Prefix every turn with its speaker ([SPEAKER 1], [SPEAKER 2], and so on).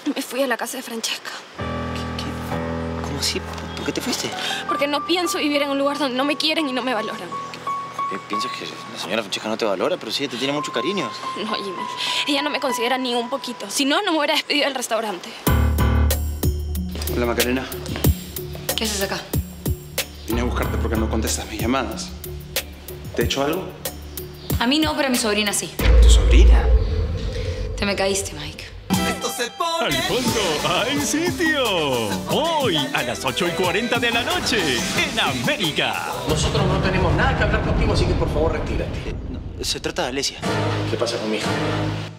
[SPEAKER 1] Me fui a la casa de Francesca.
[SPEAKER 2] ¿Qué? ¿Cómo así? ¿Por qué te fuiste?
[SPEAKER 1] Porque no pienso vivir en un lugar donde no me quieren y no me valoran.
[SPEAKER 2] ¿Piensas que la señora Francesca no te valora? Pero sí, te tiene mucho cariño.
[SPEAKER 1] No, Jimmy. Ella no me considera ni un poquito. Si no, no me hubiera despedido del restaurante.
[SPEAKER 3] Hola, Macarena.
[SPEAKER 4] ¿Qué haces acá?
[SPEAKER 3] Vine a buscarte porque no contestas mis llamadas. ¿Te he hecho algo?
[SPEAKER 4] A mí no, pero a mi sobrina sí.
[SPEAKER 3] ¿Tu sobrina?
[SPEAKER 4] Te me caíste, Mike.
[SPEAKER 5] Al fondo hay sitio. Hoy a las 8:40 de la noche en América.
[SPEAKER 6] Nosotros no tenemos nada que hablar contigo, así que por favor retírate.
[SPEAKER 2] Se trata de Alesia.
[SPEAKER 6] ¿Qué pasa con mi hija?